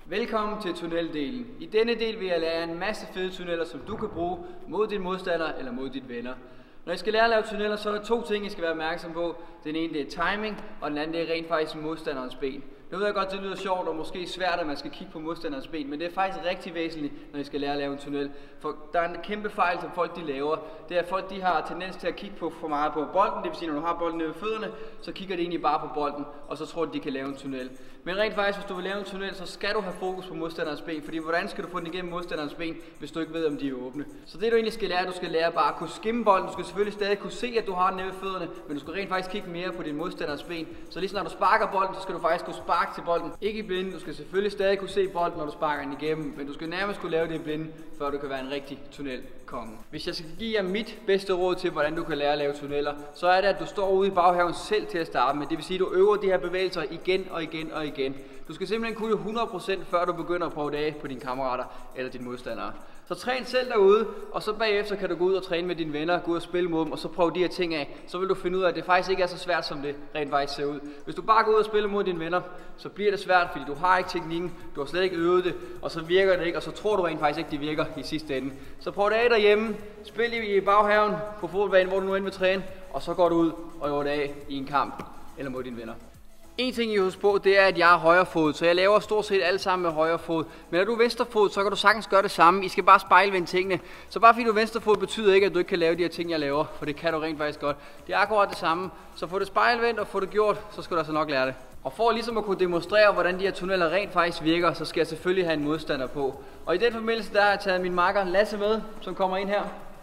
Velkommen til tunneldelen. I denne del vil jeg lære en masse fede tunneller, som du kan bruge mod din modstander eller mod dine venner. Når I skal lære at lave tunneller, så er der to ting, I skal være opmærksom på. Den ene det er timing, og den anden det er rent faktisk modstanderens ben. Nu ved jeg godt, det lyder sjovt og måske svært, at man skal kigge på modstanderens ben, men det er faktisk rigtig væsentligt, når I skal lære at lave en tunnel. For der er en kæmpe fejl, som folk de laver. Det er, at folk de har tendens til at kigge for meget på bolden. Det vil sige, når du har bolden nede ved fødderne, så kigger de egentlig bare på bolden, og så tror de kan lave en tunnel. Men rent faktisk, hvis du vil lave en tunnel, så skal du have fokus på modstanderens ben, fordi hvordan skal du få den igennem modstanderens ben, hvis du ikke ved, om de er åbne? Så det du egentlig skal lære, du skal lære bare at kunne skimme bolden. Du skal selvfølgelig stadig kunne se, at du har den nede ved fødderne, men du skal rent faktisk kigge mere på din modstanderens ben. Så lige når du sparker bolden, så skal du faktisk kunne sparke til bolden. Ikke i blinde, du skal selvfølgelig stadig kunne se bolden, når du sparker den igennem, men du skal nærmest kunne lave det i blinde, før du kan være en rigtig tunnelkonge. Hvis jeg skal give jer mit bedste råd til, hvordan du kan lære at lave tunneller, så er det, at du står ude i baghaven selv til at starte med. Det vil sige, at du øver de her bevægelser igen og igen og igen. Du skal simpelthen kunne det 100%, før du begynder at prøve det af på dine kammerater eller dine modstandere. Så træn selv derude, og så bagefter kan du gå ud og træne med dine venner, gå ud og spille mod dem, og så prøve de her ting af. Så vil du finde ud af, at det faktisk ikke er så svært, som det rent faktisk ser ud. Hvis du bare går ud og spiller mod dine venner, så bliver det svært, fordi du har ikke teknikken, du har slet ikke øvet det, og så virker det ikke, og så tror du rent faktisk ikke, det virker i sidste ende. Så prøv det af derhjemme, spil i baghaven på fodboldbanen, hvor du nu end vil træne, og så går du ud og øver det af i en kamp eller mod dine venner. En ting I husker på, det er, at jeg er højrefod, så jeg laver stort set alt sammen med højrefod. Men når du er venstrefod, så kan du sagtens gøre det samme. I skal bare spejlvende tingene. Så bare fordi du er venstrefod, betyder ikke, at du ikke kan lave de her ting, jeg laver, for det kan du rent faktisk godt. Det er akkurat det samme. Så få det spejlvendt og få det gjort, så skal du altså nok lære det. Og for ligesom at kunne demonstrere, hvordan de her tunneller rent faktisk virker, så skal jeg selvfølgelig have en modstander på. Og i den forbindelse, der har jeg taget min makker Lasse med, som kommer ind her.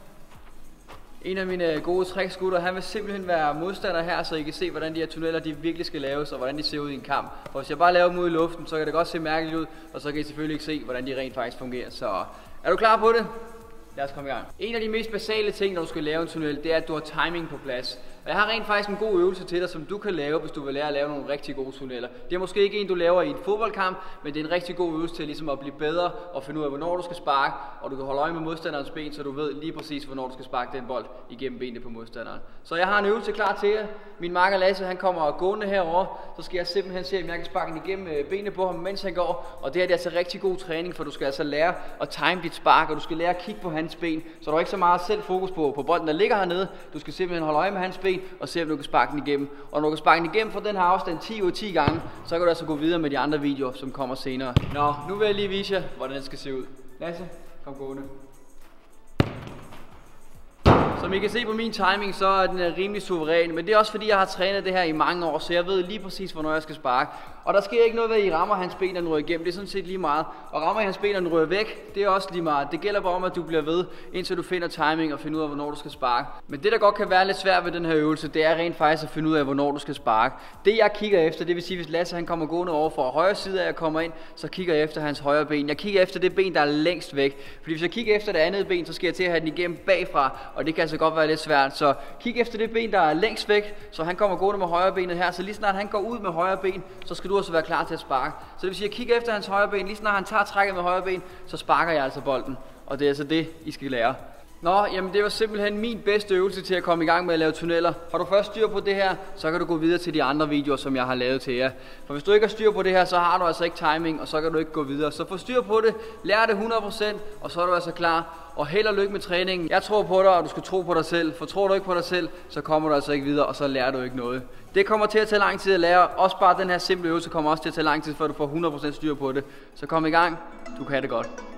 En af mine gode tricksgutter, han vil simpelthen være modstander her, så I kan se, hvordan de her tunneller de virkelig skal laves, og hvordan de ser ud i en kamp. For hvis jeg bare laver dem ud i luften, så kan det godt se mærkeligt ud, og så kan I selvfølgelig ikke se, hvordan de rent faktisk fungerer. Så er du klar på det? Lad os komme i gang. En af de mest basale ting, når du skal lave en tunnel, det er, at du har timing på plads. Og jeg har rent faktisk en god øvelse til dig, som du kan lave, hvis du vil lære at lave nogle rigtig gode tunneller. Det er måske ikke en, du laver i en fodboldkamp, men det er en rigtig god øvelse til ligesom at blive bedre og finde ud af, hvornår du skal sparke, og du kan holde øje med modstanderens ben, så du ved lige præcis, hvornår du skal sparke den bold igennem benene på modstanderen. Så jeg har en øvelse klar til jer. Min makker Lasse, han kommer gående herover, så skal jeg simpelthen se, om jeg kan sparke den igennem benene på ham, mens han går. Og det her det er altså rigtig god træning, for du skal altså lære at time dit spark, og du skal lære at kigge på hans ben, så du har ikke så meget selv fokus på bolden, der ligger hernede. Du skal simpelthen holde øje med hans ben og se, om du kan sparke den igennem. Og når du kan sparke den igennem fra den her afstand 10 ud af 10 gange, så kan du altså gå videre med de andre videoer, som kommer senere. Nå, nu vil jeg lige vise jer, hvordan det skal se ud. Lasse, kom gående. Som I kan se på min timing, så er den rimelig suveræn, men det er også fordi, jeg har trænet det her i mange år, så jeg ved lige præcis, hvornår jeg skal sparke. Og der sker ikke noget ved, at I rammer hans ben, og den ryger igennem. Det er sådan set lige meget. Og rammer I hans ben, og den ryger væk, det er også lige meget. Det gælder bare om, at du bliver ved, indtil du finder timing og finder ud af, hvornår du skal sparke. Men det, der godt kan være lidt svært ved den her øvelse, det er rent faktisk at finde ud af, hvornår du skal sparke. Det jeg kigger efter, det vil sige, hvis Lasse han kommer gående over fra højre side af, jeg kommer ind, så kigger jeg efter hans højre ben. Jeg kigger efter det ben, der er længst væk. Fordi hvis jeg kigger efter det andet ben, så skal jeg til at have den igennem bagfra, og det kan altså godt være lidt svært. Så kig efter det ben, der er længst væk, så han kommer gående med højre benet her. Så lige snart han går ud med højre ben, så skal du også være klar til at sparke. Så det vil sige, at jeg kigger efter hans højre ben, lige snart han tager trækket med højre ben, så sparker jeg altså bolden. Og det er altså det, I skal lære. Nå, jamen det var simpelthen min bedste øvelse til at komme i gang med at lave tunneller. Har du først styr på det her, så kan du gå videre til de andre videoer, som jeg har lavet til jer. For hvis du ikke har styr på det her, så har du altså ikke timing, og så kan du ikke gå videre. Så få styr på det, lær det 100%, og så er du altså klar. Og held og lykke med træningen. Jeg tror på dig, og du skal tro på dig selv. For tror du ikke på dig selv, så kommer du altså ikke videre, og så lærer du ikke noget. Det kommer til at tage lang tid at lære. Også bare den her simple øvelse kommer også til at tage lang tid, før du får 100% styr på det. Så kom i gang. Du kan have det godt.